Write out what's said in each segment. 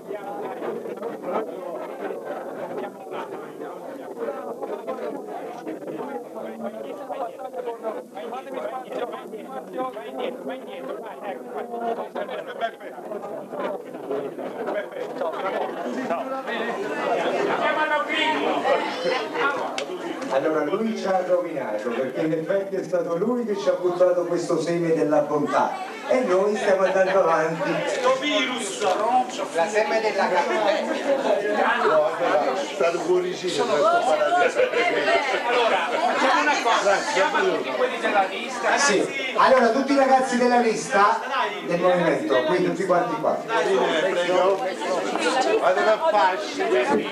Allora lui ci ha rovinato, perché in effetti è stato lui che ci ha buttato questo seme della bontà e noi stiamo andando avanti. Questo virus, La seme della stato cuoricino. allora facciamo una cosa, chiama tutti quelli della lista. Sì, allora tutti i ragazzi della lista del movimento, qui tutti quanti qua. Prego. Vado a fasci.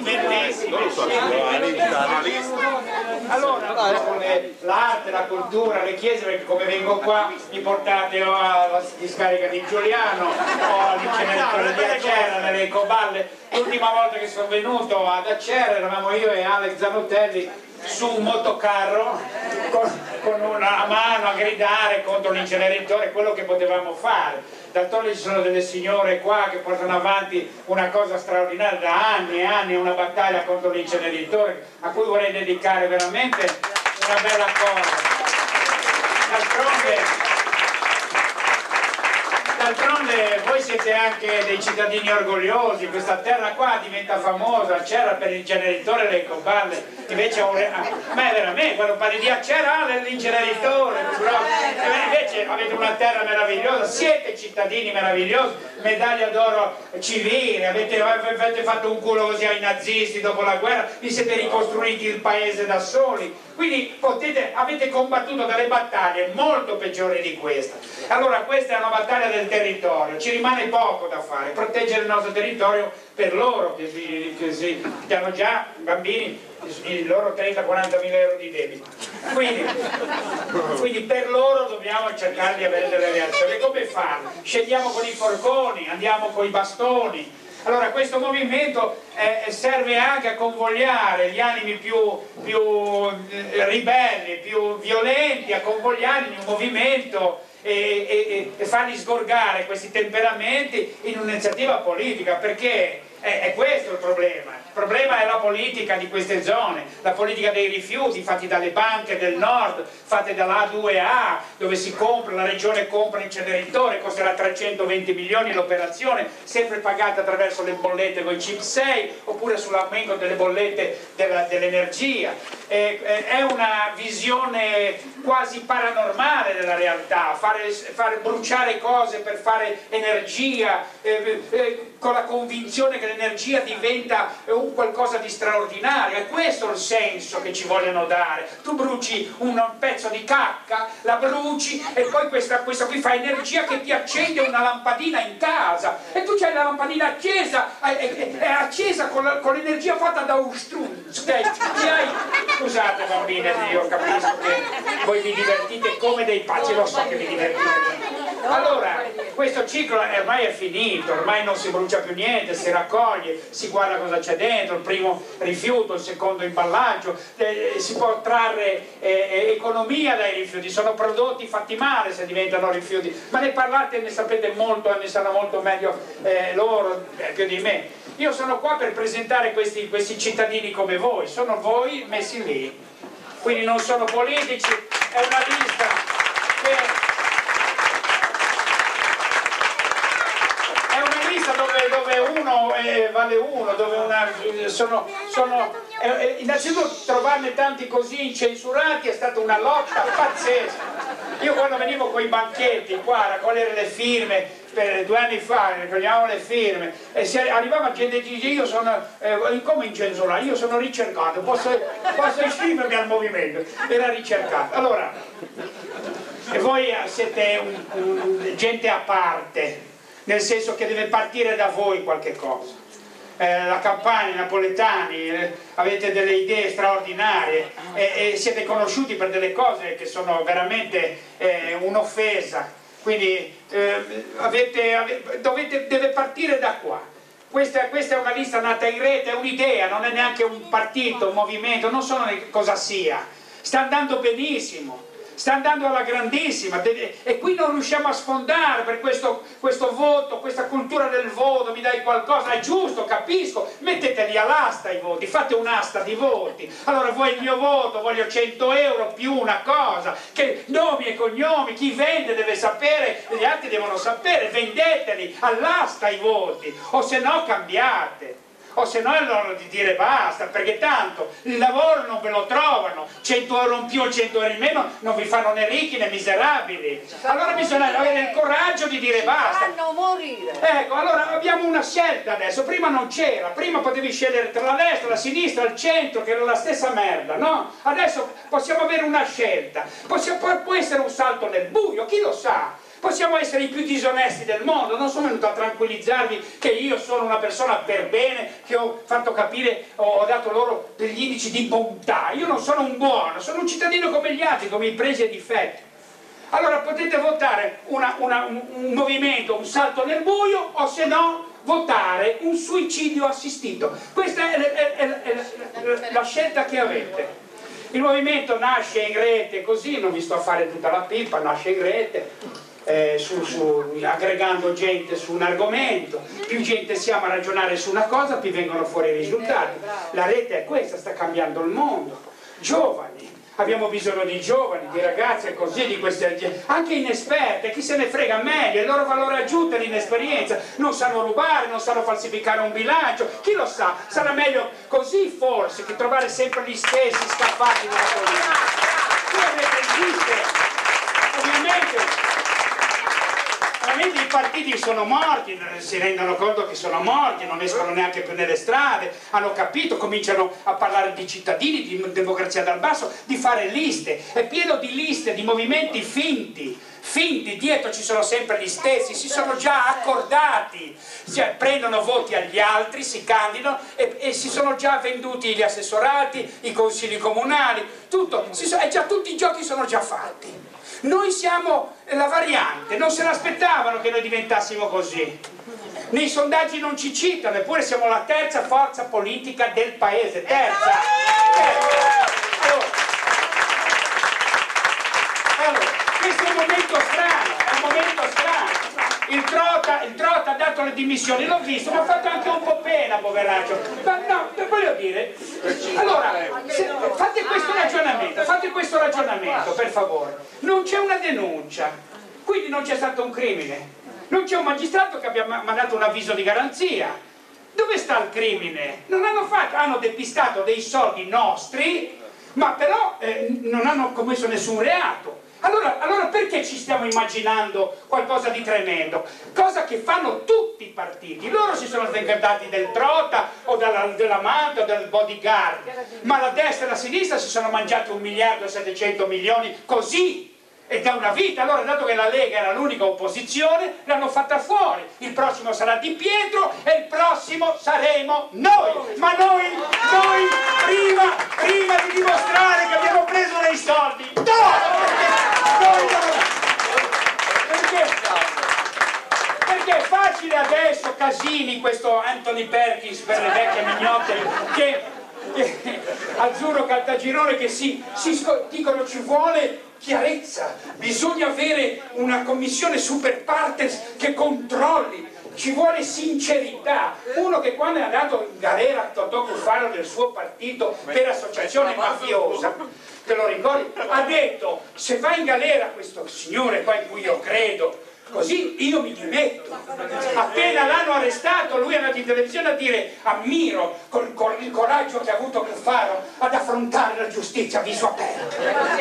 Allora, l'arte, la cultura, le chiese, perché come vengo qua mi portate o alla discarica di Giuliano o all'inceneritore di Acerra, nelle ecoballe. L'ultima volta che sono venuto ad Acerra eravamo io e Alex Zanotelli su un motocarro con una mano a gridare contro l'inceneritore, quello che potevamo fare. D'altronde ci sono delle signore qua che portano avanti una cosa straordinaria da anni e anni, una battaglia contro l'inceneritore a cui vorrei dedicare veramente una bella cosa. D'altronde voi siete anche dei cittadini orgogliosi, questa terra qua diventa famosa, Acerra per l'inceneritore e le ecoballe, invece ma è veramente, quando parli di Acerra l'inceneritore, invece avete una terra meravigliosa, siete cittadini meravigliosi, medaglia d'oro civile, avete fatto un culo così ai nazisti dopo la guerra, vi siete ricostruiti il paese da soli, quindi avete combattuto delle battaglie molto peggiori di questa. Allora questa è una battaglia del territorio, ci rimane poco da fare, proteggere il nostro territorio per loro che hanno già bambini i loro 30-40 mila euro di debito, quindi per loro dobbiamo cercare di avere delle reazioni. Come farlo? Scendiamo con i forconi, andiamo con i bastoni. Allora questo movimento serve anche a convogliare gli animi più ribelli, più violenti, a convogliarli in un movimento e farli sgorgare questi temperamenti in un'iniziativa politica, perché è questo il problema. Il problema è la politica di queste zone, la politica dei rifiuti fatti dalle banche del nord, fatte dalla A2A, dove si compra, la regione compra inceneritore, costerà 320 milioni l'operazione, sempre pagata attraverso le bollette con i CIP 6 oppure sull'aumento delle bollette dell'energia. È una visione quasi paranormale della realtà, fare bruciare cose per fare energia, con la convinzione che l'energia diventa un qualcosa di straordinario. È questo il senso che ci vogliono dare. Tu bruci un pezzo di cacca, la bruci e poi questa qui fa energia che ti accende una lampadina in casa e tu c'hai la lampadina accesa, è accesa con l'energia fatta da un struzzo. Scusate bambine, io capisco che voi vi divertite come dei pazzi, lo so che vi divertite. Allora, questo ciclo ormai è finito, ormai non si brucia più niente, si raccoglie, si guarda cosa c'è dentro, il primo rifiuto, il secondo imballaggio, si può trarre economia dai rifiuti, sono prodotti fatti male se diventano rifiuti, ma ne parlate e ne sapete molto, ne sanno molto meglio loro, più di me. Io sono qua per presentare questi cittadini come voi, sono voi messi lì, quindi non sono politici, è una lista che... dove uno vale uno, dove innanzitutto trovarne tanti così incensurati è stata una lotta pazzesca. Io quando venivo con i banchetti qua a raccogliere le firme, per 2 anni fa raccogliamo le firme e arrivava gente che dice io sono come incensurato, io sono ricercato, posso iscrivermi al movimento, era ricercato. Allora, e voi siete gente a parte, nel senso che deve partire da voi qualche cosa. La Campania, i napoletani, avete delle idee straordinarie e siete conosciuti per delle cose che sono veramente un'offesa, quindi deve partire da qua. Questa è una lista nata in rete, è un'idea, non è neanche un partito, un movimento, non so cosa sia, sta andando benissimo. sta andando alla grandissima e qui non riusciamo a sfondare per questo voto, questa cultura del voto, mi dai qualcosa, è giusto, capisco, metteteli all'asta i voti, fate un'asta di voti, allora vuoi il mio voto, voglio 100 euro più una cosa, che nomi e cognomi, chi vende deve sapere, gli altri devono sapere, vendeteli all'asta i voti, o se no cambiate. O se no è l'ora di dire basta, perché tanto il lavoro non ve lo trovano, 100 euro in più o 100 euro in meno non vi fanno né ricchi né miserabili. Allora bisogna avere il coraggio di dire basta. Fanno morire. Ecco, allora abbiamo una scelta adesso, prima non c'era, prima potevi scegliere tra la destra, la sinistra, il centro, che era la stessa merda, no? Adesso possiamo avere una scelta, può essere un salto nel buio, chi lo sa? Possiamo essere i più disonesti del mondo, non sono venuto a tranquillizzarvi che io sono una persona per bene, che ho fatto capire, ho dato loro degli indici di bontà, io non sono un buono, sono un cittadino come gli altri, come i pregi e difetti. Allora potete votare un movimento, un salto nel buio, o se no votare un suicidio assistito. Questa è la scelta che avete. Il movimento nasce in rete così, non vi sto a fare tutta la pippa, nasce in rete. Aggregando gente su un argomento, più gente siamo a ragionare su una cosa, più vengono fuori i risultati. La rete è questa, sta cambiando il mondo. Giovani, abbiamo bisogno di giovani, di ragazze così, di queste anche inesperte, chi se ne frega meglio, il loro valore aggiunto è l'inesperienza, non sanno rubare, non sanno falsificare un bilancio, chi lo sa, sarà meglio così forse che trovare sempre gli stessi scappati nella politica. Qui avete visto, ovviamente i partiti sono morti, si rendono conto che sono morti, non escono neanche più nelle strade, hanno capito, cominciano a parlare di cittadini, di democrazia dal basso, di fare liste, è pieno di liste, di movimenti finti, dietro ci sono sempre gli stessi, si sono già accordati, cioè, prendono voti agli altri, si candidano e si sono già venduti gli assessorati, i consigli comunali, tutto, tutti i giochi sono già fatti. Noi siamo la variante, non se l'aspettavano che noi diventassimo così. Nei sondaggi non ci citano, eppure siamo la terza forza politica del paese, terza. Allora, questo è un momento strano, è un momento strano. Il Trota ha dato le dimissioni, l'ho visto, mi ha fatto anche un po' pena, poveraccio. Ma no, voglio dire, allora, fate questo ragionamento, per favore. Non c'è una denuncia, quindi non c'è stato un crimine. Non c'è un magistrato che abbia mandato un avviso di garanzia. Dove sta il crimine? Non hanno fatto, hanno depistato dei soldi nostri, ma però non hanno commesso nessun reato. Allora perché ci stiamo immaginando qualcosa di tremendo? Cosa che fanno tutti i partiti. Loro si sono sventati del Trota o della Manta o del bodyguard, ma la destra e la sinistra si sono mangiati 1 miliardo e 700 milioni così. E da una vita, allora dato che la Lega era l'unica opposizione, l'hanno fatta fuori. Il prossimo sarà Di Pietro e il prossimo saremo noi. Ma noi prima di dimostrare che abbiamo preso dei soldi, perché è facile adesso, Casini, questo Anthony Perkins per le vecchie mignotte, che Azzurro Caltagirone, che dicono ci vuole chiarezza, bisogna avere una commissione super partes che controlli, ci vuole sincerità. Uno che quando è andato in galera Totò Cuffaro del suo partito per associazione mafiosa, te lo ricordi? Ha detto: se va in galera questo signore qua in cui io credo, così io mi dimetto. Appena l'hanno arrestato lui è andato in televisione a dire: ammiro con il coraggio che ha avuto Cuffaro ad affrontare la giustizia a viso aperto.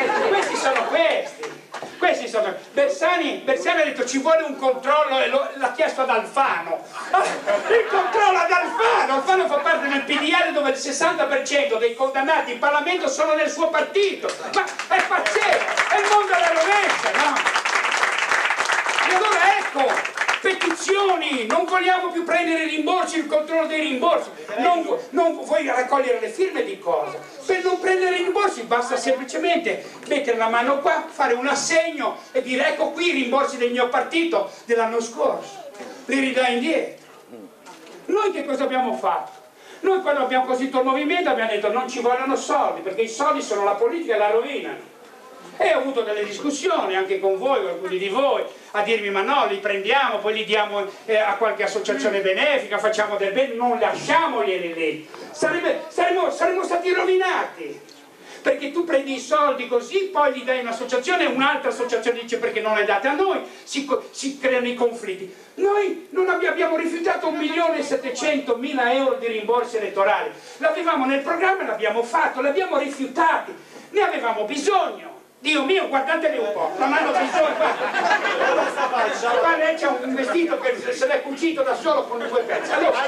Questi sono Bersani ha detto ci vuole un controllo e l'ha chiesto ad Alfano. Il controllo ad Alfano fa parte del PDL dove il 60% dei condannati in Parlamento sono nel suo partito. Ma è pazzesco, è il mondo alla rovescia, no? E allora ecco, petizioni, non vogliamo più prendere i rimborsi, il controllo dei rimborsi, non vuoi raccogliere le firme di cosa? Per non prendere i rimborsi basta semplicemente mettere la mano qua, fare un assegno e dire: ecco qui i rimborsi del mio partito dell'anno scorso, li ridai indietro. Noi che cosa abbiamo fatto? Noi quando abbiamo costituito il movimento abbiamo detto: non ci vogliono soldi, perché i soldi sono la politica e la rovinano. E ho avuto delle discussioni anche con voi, alcuni di voi, a dirmi ma no, li prendiamo, poi li diamo a qualche associazione benefica, facciamo del bene, non lasciamoglieli lì. Saremmo stati rovinati, perché tu prendi i soldi così, poi li dai a un'associazione, un'altra associazione dice perché non le date a noi, si creano i conflitti. Noi non abbiamo rifiutato 1.700.000 euro di rimborsi elettorali, l'avevamo nel programma e l'abbiamo fatto, l'abbiamo rifiutati, ne avevamo bisogno. Dio mio, guardateli un po', non hanno bisogno, guarda, lei c'ha un vestito che se l'è cucito da solo con 2 pezzi.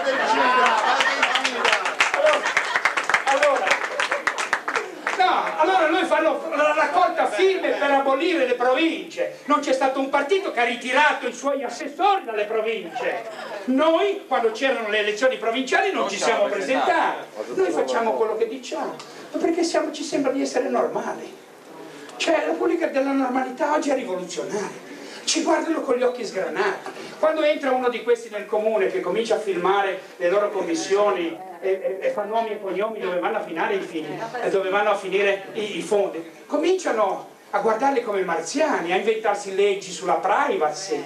Allora noi fanno la raccolta firme per abolire le province. Non c'è stato un partito che ha ritirato i suoi assessori dalle province. Noi, quando c'erano le elezioni provinciali, non ci siamo presentati. Noi facciamo quello che diciamo, perché ci sembra di essere normali. Cioè, la politica della normalità oggi è rivoluzionaria. Ci guardano con gli occhi sgranati. Quando entra uno di questi nel comune che comincia a filmare le loro commissioni e fa nomi e cognomi dove vanno a finire i fondi, cominciano a guardarli come marziani, a inventarsi leggi sulla privacy.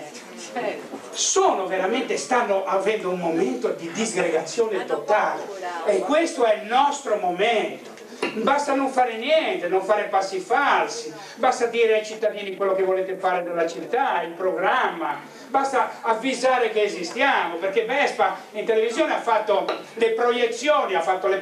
Stanno avendo un momento di disgregazione totale e questo è il nostro momento. Basta non fare niente, non fare passi falsi, basta dire ai cittadini quello che volete fare della città, il programma, basta avvisare che esistiamo, perché Vespa in televisione ha fatto le proiezioni,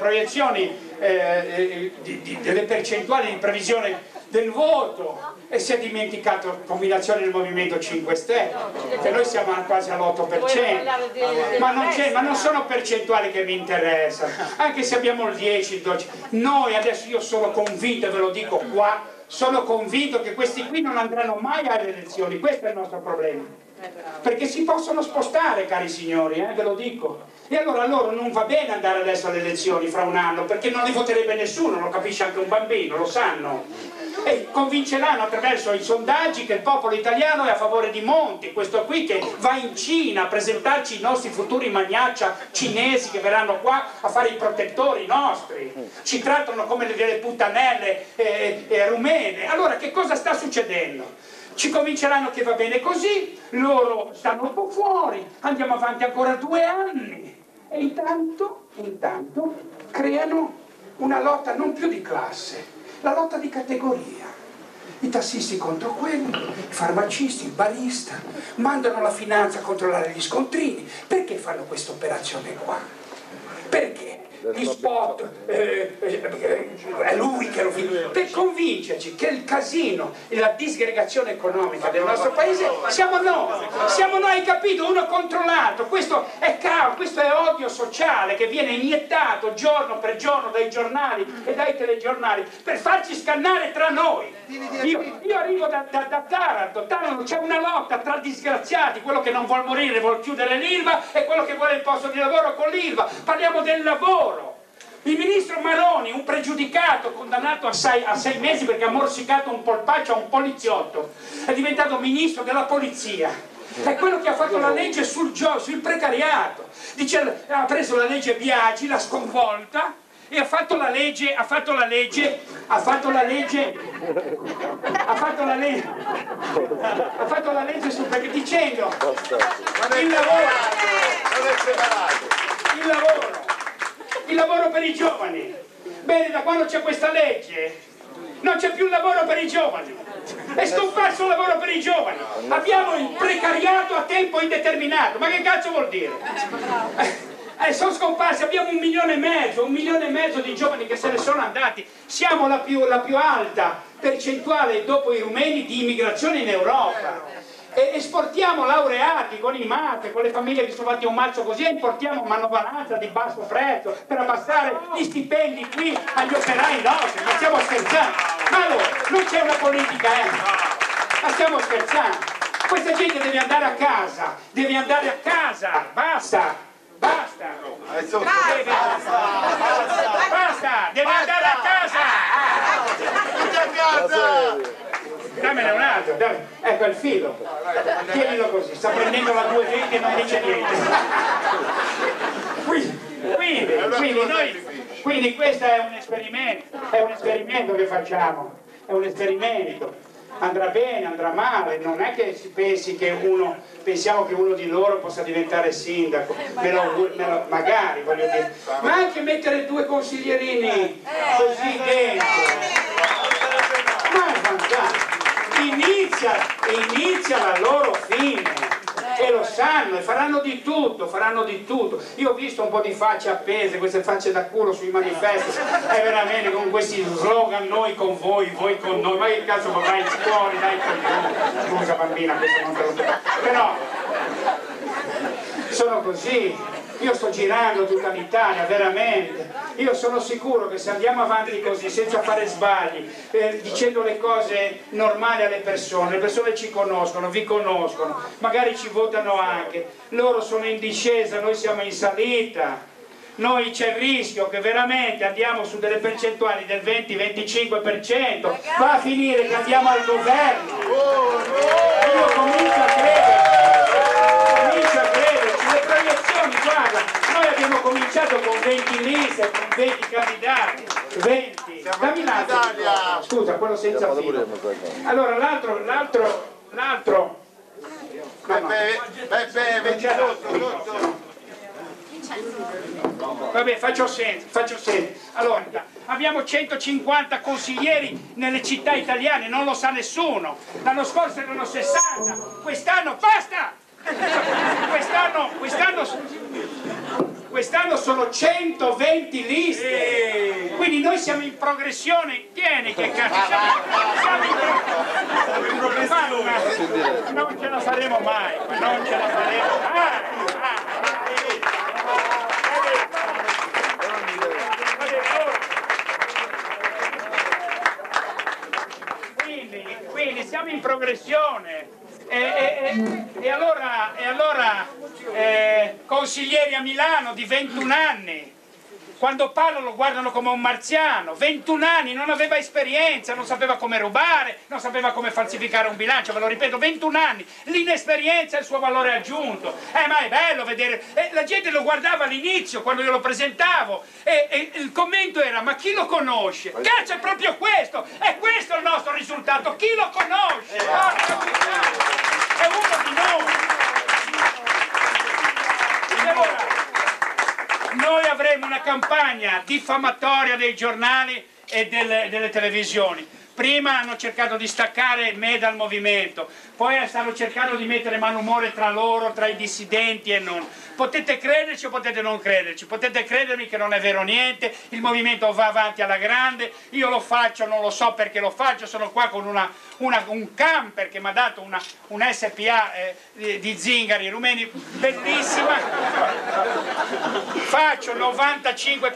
delle percentuali di previsione del voto e si è dimenticato combinazione del Movimento 5 Stelle, che noi siamo quasi all'8%, ma non sono percentuali che mi interessano, anche se abbiamo il 10, il 12. Noi adesso, io sono convinto, e ve lo dico qua, sono convinto che questi qui non andranno mai alle elezioni, questo è il nostro problema, perché si possono spostare, cari signori, ve lo dico. E allora a loro non va bene andare adesso alle elezioni fra un anno, perché non li voterebbe nessuno, lo capisce anche un bambino, lo sanno. E convinceranno attraverso i sondaggi che il popolo italiano è a favore di Monti, questo qui che va in Cina a presentarci i nostri futuri magnaccia cinesi che verranno qua a fare i protettori nostri, ci trattano come delle puttanelle rumene. Allora che cosa sta succedendo? Ci convinceranno che va bene così, loro stanno un po' fuori, andiamo avanti ancora 2 anni e intanto creano una lotta non più di classe, la lotta di categoria. I tassisti contro quelli, i farmacisti, il barista, mandano la finanza a controllare gli scontrini. Perché fanno questa operazione qua? Perché? Gli spot, è lui che lo fa, per convincerci che il casino e la disgregazione economica del nostro paese siamo noi, hai capito? Uno contro l'altro. Questo è caos, questo è odio sociale che viene iniettato giorno per giorno dai giornali e dai telegiornali per farci scannare tra noi. Io arrivo da Taranto, c'è una lotta tra disgraziati, quello che non vuol morire vuol chiudere l'Ilva e quello che vuole il posto di lavoro con l'Ilva. Parliamo del lavoro. Il ministro Maroni, un pregiudicato condannato a 6 mesi perché ha morsicato un polpaccio a un poliziotto, è diventato ministro della polizia. È quello che ha fatto la legge sul precariato. Ha preso la legge Biagi, l'ha sconvolta e ha fatto la legge sul precariato, dicendo il lavoro per i giovani. Bene, da quando c'è questa legge non c'è più lavoro per i giovani, è scomparso il lavoro per i giovani, abbiamo il precariato a tempo indeterminato. Ma che cazzo vuol dire? Sono scomparsi, abbiamo 1,5 milioni di giovani che se ne sono andati, siamo la più alta percentuale dopo i rumeni di immigrazione in Europa. Esportiamo laureati con i mate, con le famiglie che sono fatti un mazzo così, e importiamo manovalanza di basso prezzo per abbassare gli stipendi qui agli operai nostri. Ma stiamo scherzando? Ma allora, non c'è una politica, ma stiamo scherzando? Questa gente deve andare a casa, basta, deve andare a casa! Dammene un altro, ecco il filo, tienilo così, sta prendendo la 220 e non dice niente. Quindi questo è un esperimento che facciamo. è un esperimento. Andrà bene, andrà male, non è che si pensi che pensiamo che uno di loro possa diventare sindaco, magari, voglio dire, ma anche mettere 2 consiglierini così dentro, ma è fantastico, inizia la loro fine. E lo sanno e faranno di tutto, faranno di tutto. Io ho visto un po' di facce appese, queste facce da culo sui manifesti, è veramente con questi slogan, noi con voi, voi con noi, ma che cazzo vai fuori, dai coglioni. Scusa bambina, questo non te lo dico. Però sono così. Io sto girando tutta l'Italia, veramente. Io sono sicuro che se andiamo avanti così, senza fare sbagli, dicendo le cose normali alle persone, le persone ci conoscono, vi conoscono, magari ci votano anche, loro sono in discesa, noi siamo in salita. Noi c'è il rischio che veramente andiamo su delle percentuali del 20-25%, va a finire che andiamo al governo. Io comincio a crederci, le proiezioni, guarda, noi abbiamo cominciato con 20 liste, con 20 candidati, 20. Dammi l'altro, scusa, quello senza filo. Allora l'altro. Beppe, vedi tutto. Vabbè, faccio senso. Allora, abbiamo 150 consiglieri nelle città italiane, non lo sa nessuno. L'anno scorso erano 60, quest'anno basta! Quest'anno sono 120 liste, quindi noi siamo in progressione. Tieni che cazzo, siamo in progressione. Non ce la faremo mai, non ce la faremo mai. Quindi siamo in progressione e allora consiglieri a Milano di 21 anni, quando parlano lo guardano come un marziano, 21 anni, non aveva esperienza, non sapeva come rubare, non sapeva come falsificare un bilancio, ve lo ripeto, 21 anni, l'inesperienza è il suo valore aggiunto, ma è bello vedere, la gente lo guardava all'inizio quando io lo presentavo e il commento era ma chi lo conosce? Cazzo, è proprio questo, è questo il nostro risultato, chi lo conosce? È uno di noi. E allora, noi avremo una campagna diffamatoria dei giornali e delle televisioni. Prima hanno cercato di staccare me dal movimento, poi stanno cercando di mettere malumore tra loro, tra i dissidenti e non. Potete crederci o potete non crederci, potete credermi che non è vero niente, il movimento va avanti alla grande, io lo faccio, non lo so perché lo faccio, sono qua con un camper che mi ha dato un SPA di zingari rumeni, bellissima, faccio 95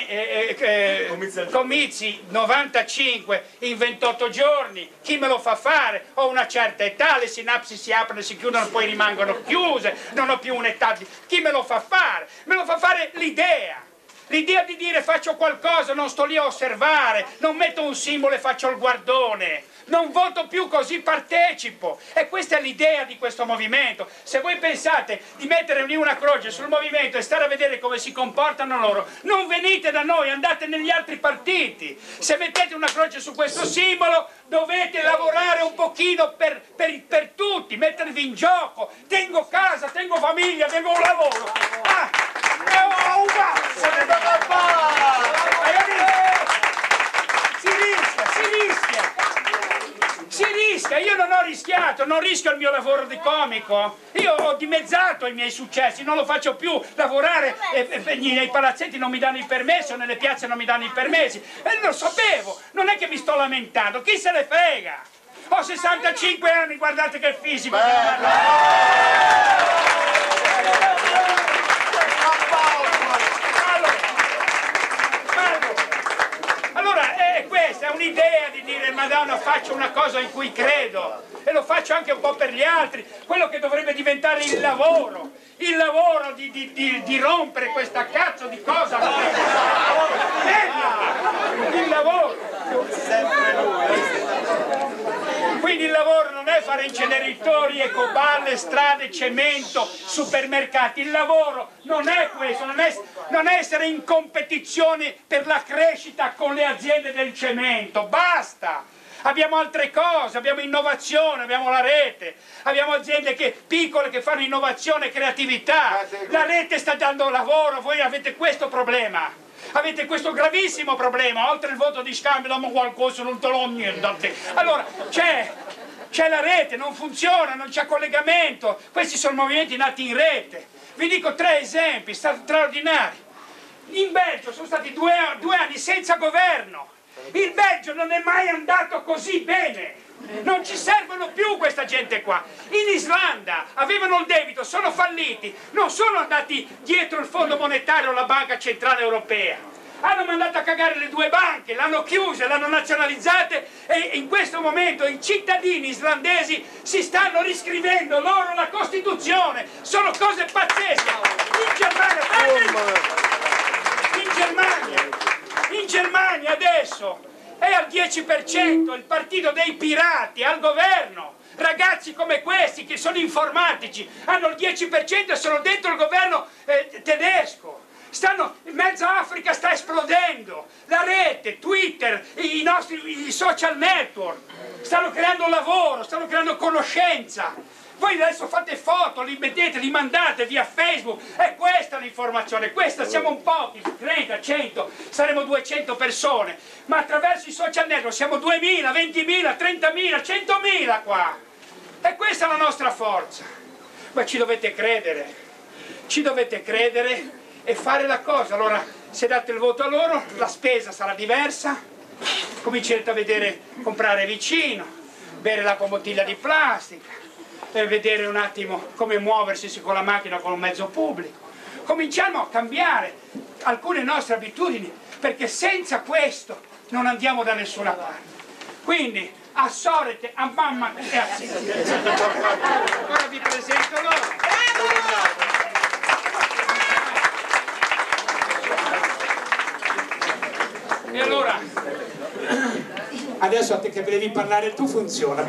comizi, 95 in 28 giorni, chi me lo fa fare? Ho una certa età, le sinapsi si aprono e si chiudono, poi rimangono chiuse, non ho più un'età, chi me lo fa fare? Me lo fa fare l'idea di dire faccio qualcosa, non sto lì a osservare, non metto un simbolo e faccio il guardone, non voto più così, partecipo. E questa è l'idea di questo movimento. Se voi pensate di mettere lì una croce sul movimento e stare a vedere come si comportano loro, non venite da noi, andate negli altri partiti. Se mettete una croce su questo simbolo dovete lavorare un pochino per tutti, mettervi in gioco. Tengo casa, tengo famiglia, tengo un lavoro. Ho un cazzo! Si rischia, io non ho rischiato, non rischio il mio lavoro di comico, io ho dimezzato i miei successi, non lo faccio più lavorare, nei palazzetti non mi danno i permessi o nelle piazze non mi danno i permessi, e lo sapevo, non è che mi sto lamentando, chi se ne frega? Ho 65 anni, guardate che fisico! Allora, questa è un'idea di dire Madonna, faccio una cosa in cui credo e lo faccio anche un po' per gli altri, quello che dovrebbe diventare il lavoro di rompere questa cazzo di cosa, il lavoro. Quindi il lavoro non è fare inceneritori, ecoballe, strade, cemento, supermercati, il lavoro non è questo, non è essere in competizione per la crescita con le aziende del cemento, basta! abbiamo altre cose, abbiamo innovazione, abbiamo la rete, abbiamo aziende piccole che fanno innovazione e creatività, la rete sta dando lavoro, voi avete questo problema. Avete questo gravissimo problema, oltre il voto di scambio, ma qualcosa non te l'ho niente. Allora, c'è la rete, non funziona, non c'è collegamento, questi sono movimenti nati in rete. Vi dico 3 esempi straordinari. In Belgio sono stati 2 anni senza governo, il Belgio non è mai andato così bene. Non ci servono più questa gente qua. In Islanda avevano il debito, sono falliti, non sono andati dietro il Fondo Monetario o la Banca Centrale Europea. Hanno mandato a cagare le 2 banche, l'hanno chiuse, l'hanno nazionalizzate e in questo momento i cittadini islandesi si stanno riscrivendo loro la Costituzione. Sono cose pazzesche. In Germania adesso è al 10% il partito dei pirati al governo. Ragazzi come questi che sono informatici hanno il 10% e sono dentro il governo tedesco. Mezza Africa sta esplodendo, la rete, Twitter, i social network stanno creando lavoro, stanno creando conoscenza. Voi adesso fate foto, li mettete, li mandate via Facebook, è questa l'informazione, questa siamo un pochi, 30, 100, saremo 200 persone, ma attraverso i social network siamo 2000, 20.000, 30.000, 100.000 qua. E questa è la nostra forza. Ma ci dovete credere e fare la cosa. Allora, se date il voto a loro, la spesa sarà diversa, comincerete a vedere comprare vicino, bere l'acqua in bottiglia di plastica, per vedere un attimo come muoversi con la macchina con un mezzo pubblico. Cominciamo a cambiare alcune nostre abitudini, perché senza questo non andiamo da nessuna parte. Quindi, a sorete, a mamma e a zia. Ora vi presento loro. E allora, adesso a te che devi parlare tu funziona.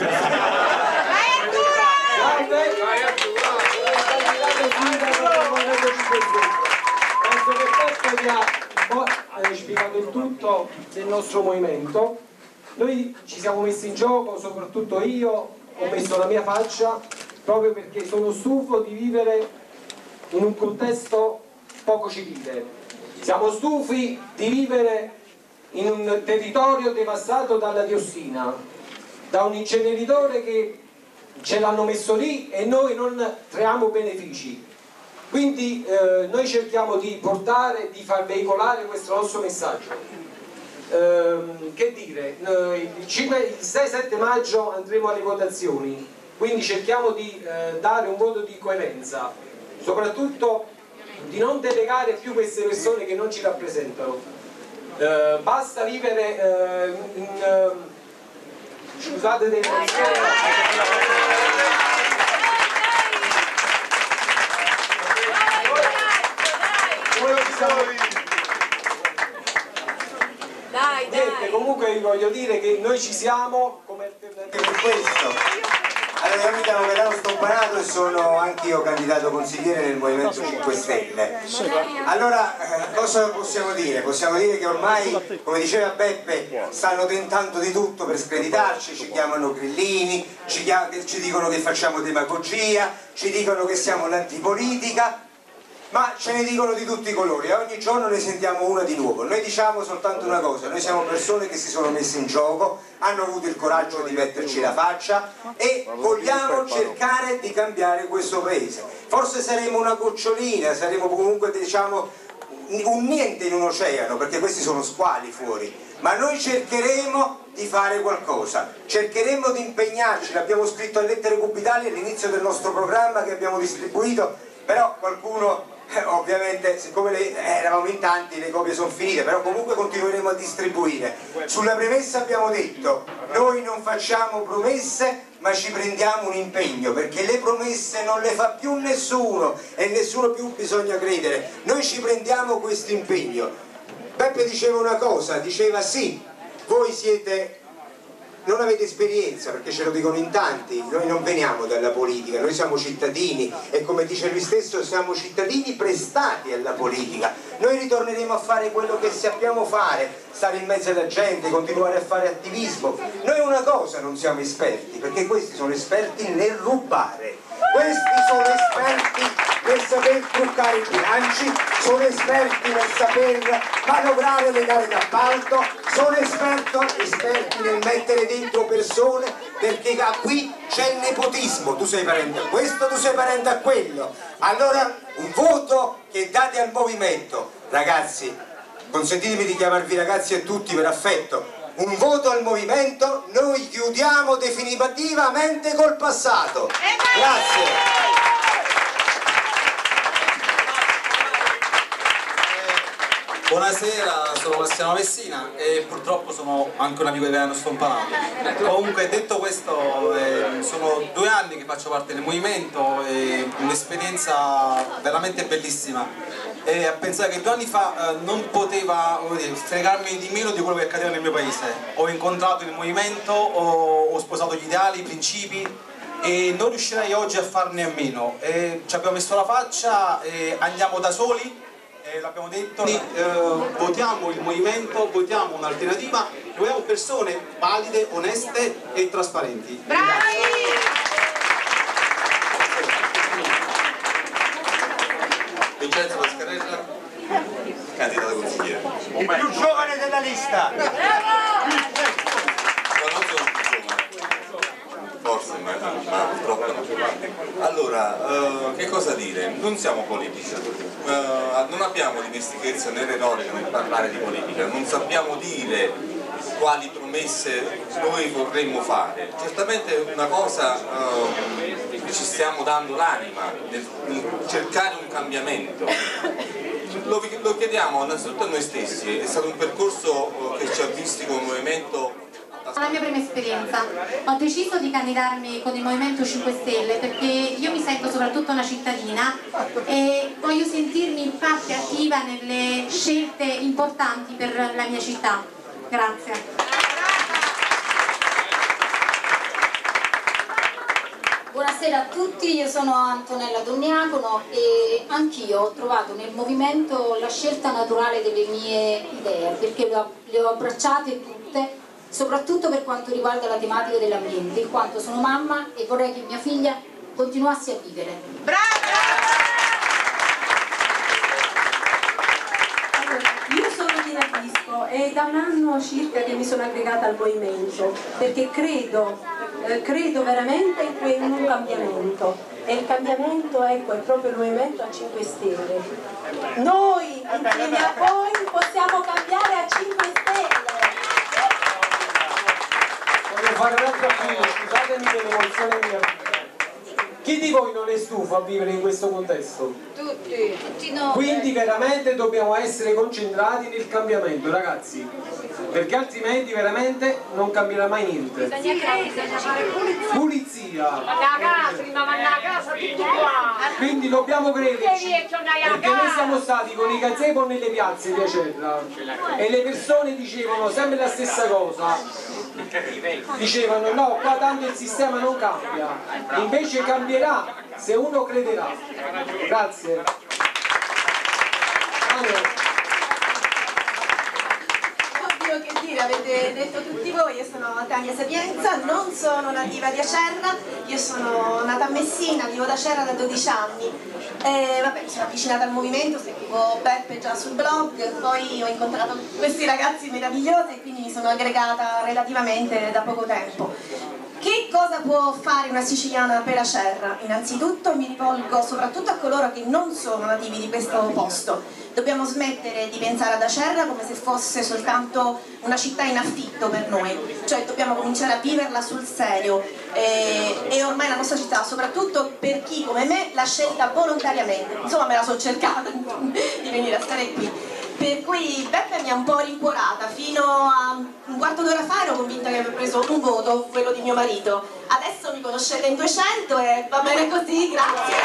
Penso che Peppe vi ha un po' spiegato il tutto del nostro movimento. Noi ci siamo messi in gioco, soprattutto io ho messo la mia faccia proprio perché sono stufo di vivere in un contesto poco civile. Siamo stufi di vivere in un territorio devastato dalla diossina, da un inceneritore che ce l'hanno messo lì e noi non traiamo benefici. Quindi noi cerchiamo di portare, di far veicolare questo nostro messaggio. Che dire, il 6-7 maggio andremo alle votazioni, quindi cerchiamo di dare un voto di coerenza, soprattutto di non delegare più queste persone che non ci rappresentano. Basta vivere scusate dei Niente, comunque vi voglio dire che noi ci siamo come alternativa per questo. Allora, io mi chiamo Gaetano Stompanato e sono anch'io candidato consigliere nel Movimento 5 Stelle. Allora, cosa possiamo dire? Possiamo dire che ormai, come diceva Beppe, stanno tentando di tutto per screditarci, ci chiamano grillini, ci dicono che facciamo demagogia, ci dicono che siamo l'antipolitica, ma ce ne dicono di tutti i colori e ogni giorno ne sentiamo una di nuovo. Noi diciamo soltanto una cosa: noi siamo persone che si sono messe in gioco, hanno avuto il coraggio di metterci la faccia e vogliamo cercare di cambiare questo paese. Forse saremo una gocciolina, saremo comunque, diciamo, un niente in un oceano, perché questi sono squali fuori, ma noi cercheremo di fare qualcosa, cercheremo di impegnarci. L'abbiamo scritto a lettere cubitali all'inizio del nostro programma che abbiamo distribuito, però qualcuno ovviamente, siccome eravamo in tanti, le copie sono finite, però comunque continueremo a distribuire. Sulla premessa abbiamo detto: noi non facciamo promesse ma ci prendiamo un impegno, perché le promesse non le fa più nessuno e nessuno più bisogna credere. Noi ci prendiamo questo impegno. Beppe diceva una cosa, diceva: sì, voi siete non avete esperienza, perché ce lo dicono in tanti, noi non veniamo dalla politica, noi siamo cittadini e come dice lui stesso siamo cittadini prestati alla politica. Noi ritorneremo a fare quello che sappiamo fare, stare in mezzo alla gente, continuare a fare attivismo. Noi una cosa non siamo esperti, perché questi sono esperti nel rubare, questi sono esperti nel saper truccare i bilanci, sono esperti nel saper manovrare le gare d'appalto, sono esperti nel mettere dentro persone, perché qui c'è il nepotismo, tu sei parente a questo, tu sei parente a quello. Allora un voto che date al movimento, ragazzi, consentitemi di chiamarvi ragazzi a tutti per affetto, un voto al movimento, noi chiudiamo definitivamente col passato. Grazie. Buonasera, sono Massimo Messina e purtroppo sono anche un amico di Gaetano Stompanato. Comunque, detto questo, sono 2 anni che faccio parte del movimento, è un'esperienza veramente bellissima. E a pensare che 2 anni fa non poteva fregarmi di meno di quello che accadeva nel mio paese. Ho incontrato il movimento, ho sposato gli ideali, i principi e non riuscirei oggi a farne a meno. Ci abbiamo messo la faccia, andiamo da soli. L'abbiamo detto, votiamo il movimento, votiamo un'alternativa, votiamo persone valide, oneste e trasparenti. Bravi! Vincenzo Pascarella, candidato consigliere. Il più giovane della lista. Ma non sono più giovane, forse, ma purtroppo no. Allora, che cosa dire? Non siamo politici, non abbiamo dimestichezza né retorica nel parlare di politica, non sappiamo dire quali promesse noi vorremmo fare. Certamente è una cosa che ci stiamo dando l'anima nel cercare un cambiamento. Lo chiediamo innanzitutto a noi stessi, è stato un percorso che ci ha visti come movimento. La mia prima esperienza, ho deciso di candidarmi con il Movimento 5 Stelle perché io mi sento soprattutto una cittadina e voglio sentirmi in parte attiva nelle scelte importanti per la mia città. Grazie. Buonasera a tutti, io sono Antonella Dognacono e anch'io ho trovato nel movimento la scelta naturale delle mie idee perché le ho abbracciate tutte, soprattutto per quanto riguarda la tematica dell'ambiente, in quanto sono mamma e vorrei che mia figlia continuasse a vivere. Allora, io sono Tina Bisco e da un anno circa che mi sono aggregata al movimento perché credo veramente in un cambiamento e il cambiamento, ecco, è proprio il Movimento a 5 Stelle. Noi insieme a voi possiamo cambiare a 5 Stelle. Voglio fare un altro appunto, scusatemi dell'emozione mia. Chi di voi non è stufo a vivere in questo contesto? Tutti no. Quindi veramente dobbiamo essere concentrati nel cambiamento, ragazzi, perché altrimenti veramente non cambierà mai niente. Pulizia. Quindi dobbiamo crederci, perché noi siamo stati con i gazebo nelle piazze di Acerra e le persone dicevano sempre la stessa cosa, dicevano no, qua tanto il sistema non cambia, invece cambierà se uno crederà. Grazie. Oddio, che dire, avete detto tutti voi, io sono Tania Sapienza, non sono nativa di Acerra, io sono nata a Messina, vivo ad Acerra da 12 anni. Vabbè, mi sono avvicinata al movimento, seguivo Beppe già sul blog, poi ho incontrato questi ragazzi meravigliosi e quindi mi sono aggregata relativamente da poco tempo. Che cosa può fare una siciliana per Acerra? Innanzitutto mi rivolgo soprattutto a coloro che non sono nativi di questo posto. Dobbiamo smettere di pensare ad Acerra come se fosse soltanto una città in affitto per noi, cioè dobbiamo cominciare a viverla sul serio e ormai la nostra città, soprattutto per chi come me l'ha scelta volontariamente, insomma me la so cercata di venire a stare qui. Per cui Beppe mi ha un po' rincuorata, fino a un quarto d'ora fa ero convinta che aveva preso un voto, quello di mio marito. Adesso mi conoscete in 200 e va bene così,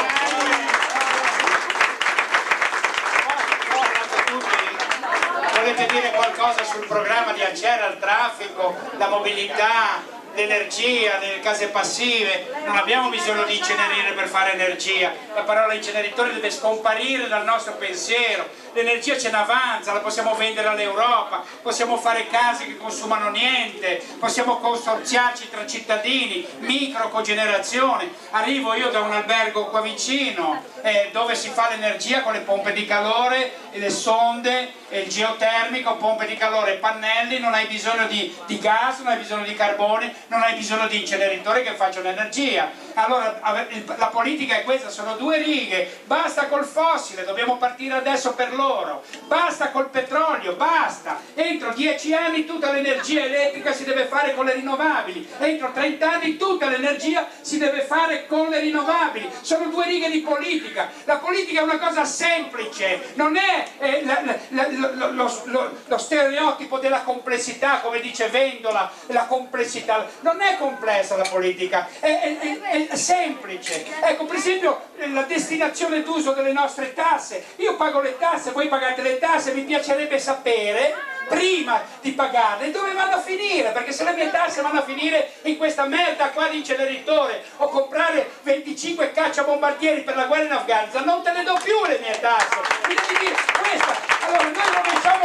grazie. volete dire qualcosa sul programma di Acerra, il traffico, la mobilità, l'energia, le case passive? Non abbiamo bisogno di incenerire per fare energia, la parola inceneritore deve scomparire dal nostro pensiero. L'energia ce ne avanza, la possiamo vendere all'Europa, possiamo fare case che consumano niente, possiamo consorziarci tra cittadini, micro cogenerazione. Arrivo io da un albergo qua vicino dove si fa l'energia con le pompe di calore, le sonde, il geotermico, pompe di calore, pannelli, non hai bisogno di gas, non hai bisogno di carbone, non hai bisogno di inceneritori che facciano energia. Allora la politica è questa, sono due righe, basta col fossile, dobbiamo partire adesso per loro, basta col petrolio, basta, entro 10 anni tutta l'energia elettrica si deve fare con le rinnovabili, entro 30 anni tutta l'energia si deve fare con le rinnovabili. Sono due righe di politica. La politica è una cosa semplice, non è lo stereotipo della complessità, come dice Vendola, la complessità. Non è complessa la politica, è semplice. Ecco, per esempio la destinazione d'uso delle nostre tasse. Io pago le tasse, voi pagate le tasse, mi piacerebbe sapere prima di pagarle dove vanno a finire, perché se le mie tasse vanno a finire in questa merda qua di inceneritore o comprare 25 cacciabombardieri per la guerra in Afghanistan, non te le do più le mie tasse. Mi devi dire questa. Allora noi rovesciamo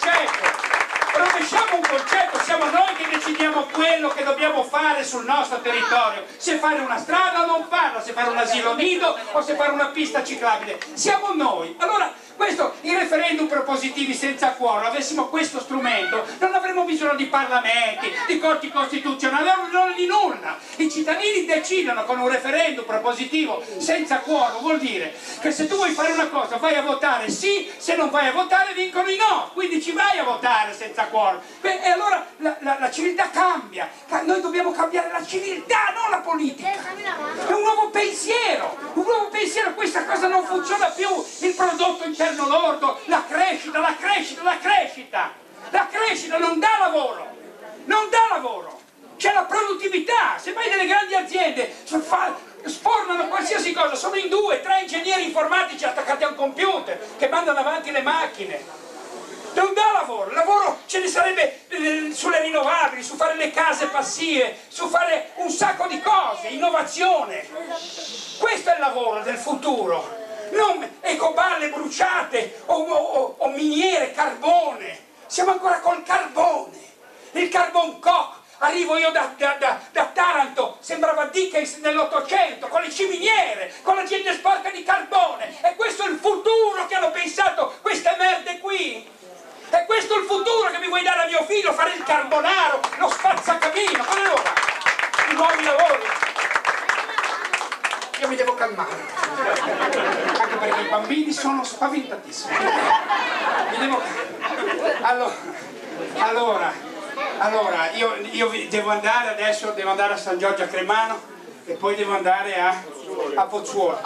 un concetto, siamo noi che decidiamo quello che dobbiamo fare sul nostro territorio, se fare una strada o non farla, se fare un asilo nido o se fare una pista ciclabile, siamo noi. Allora questo, i referendum propositivi senza quorum, avessimo questo strumento non avremmo bisogno di parlamenti, di corti costituzionali, non avremmo bisogno di nulla. I cittadini decidono con un referendum propositivo senza quorum, vuol dire che se tu vuoi fare una cosa vai a votare sì, se non vai a votare vincono i no, quindi ci vai a votare senza quorum. E allora la civiltà cambia, noi dobbiamo cambiare la civiltà, non la politica. È un nuovo pensiero, questa cosa non funziona più, il prodotto interno lordo, la crescita non dà lavoro, c'è la produttività. Se vai nelle grandi aziende sfornano qualsiasi cosa, sono in 2 o 3 ingegneri informatici attaccati a un computer che mandano avanti le macchine. Non dà lavoro, il lavoro ce ne sarebbe sulle rinnovabili, su fare le case passive, su fare un sacco di cose, innovazione. Questo è il lavoro del futuro, non ecoballe bruciate o miniere, carbone. Siamo ancora col carbone, il carbon coke. Arrivo io da Taranto, sembrava Dickens nell'800, con le ciminiere, con la gente sporca di carbone. E questo è il futuro che hanno pensato queste merde qui. E questo è il futuro che mi vuoi dare a mio figlio, fare il carbonaro, lo spazzacamino, allora, i nuovi lavori. Io mi devo calmare, anche perché i bambini sono spaventatissimi. Mi devo allora io devo andare adesso, devo andare a San Giorgio a Cremano e poi devo andare a Pozzuolo.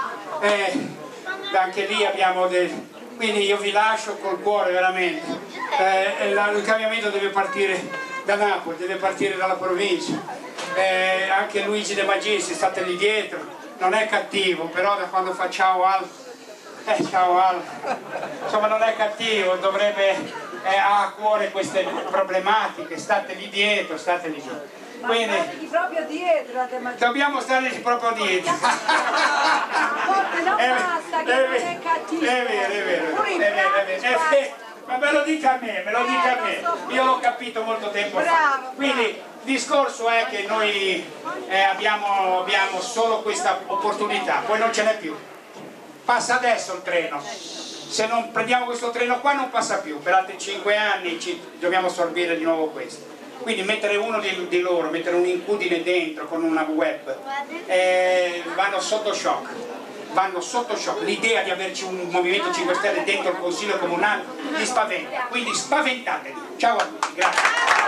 Anche lì abbiamo quindi io vi lascio col cuore veramente. Il cambiamento deve partire da Napoli, deve partire dalla provincia. Anche Luigi De Magistris, state lì dietro, non è cattivo, però da quando fa ciao Al, insomma non è cattivo, dovrebbe ha a cuore queste problematiche, state lì dietro. Quindi proprio dietro, dobbiamo stare proprio dietro. Non basta che non è cattivo. È vero. Ma me lo dica a me, io l'ho capito molto tempo fa. Quindi il discorso è che noi abbiamo solo questa opportunità, poi non ce n'è più. Passa adesso il treno. Se non prendiamo questo treno qua non passa più, per altri 5 anni dobbiamo assorbire di nuovo questo. Quindi mettere uno di loro, mettere un'incudine dentro con una web, vanno sotto shock. L'idea di averci un Movimento 5 Stelle dentro il Consiglio Comunale li spaventa, quindi spaventatevi. Ciao a tutti, grazie.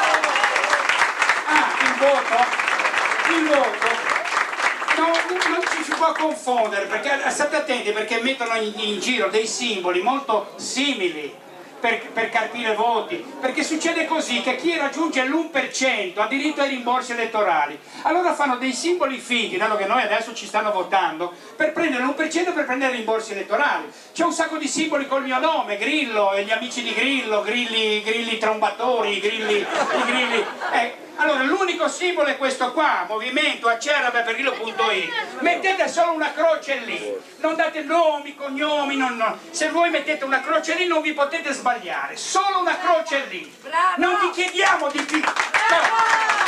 Il voto. Non ci si può confondere, perché state attenti, perché mettono in giro dei simboli molto simili per carpire voti, perché succede così che chi raggiunge l'1% ha diritto ai rimborsi elettorali. Allora fanno dei simboli finti, dato che noi adesso ci stanno votando, per prendere l'1% per prendere i rimborsi elettorali. C'è un sacco di simboli col mio nome, Grillo e gli amici di Grillo, grilli trombatori, grilli. Allora l'unico simbolo è questo qua, movimento acerrabepergrillo.it. Mettete solo una croce lì, non date nomi, cognomi, se voi mettete una croce lì non vi potete sbagliare, solo una croce lì, non vi chiediamo di più.